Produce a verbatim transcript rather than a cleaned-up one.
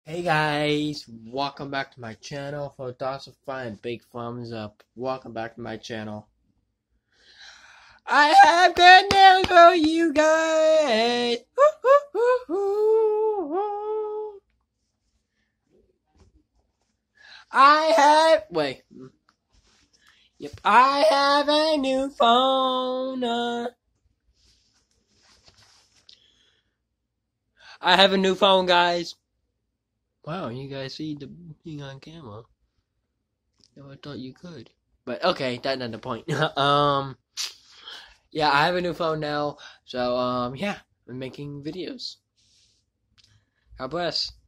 Hey guys, welcome back to my channel. For those of fun, big thumbs up. Welcome back to my channel. I have good news for you guys. I have wait. Yep, I have a new phone. Uh, I have a new phone, guys. Wow, you guys see the thing on camera? No, I thought you could. But okay, that's not the point. um, yeah, I have a new phone now, so um, yeah, I'm making videos. God bless.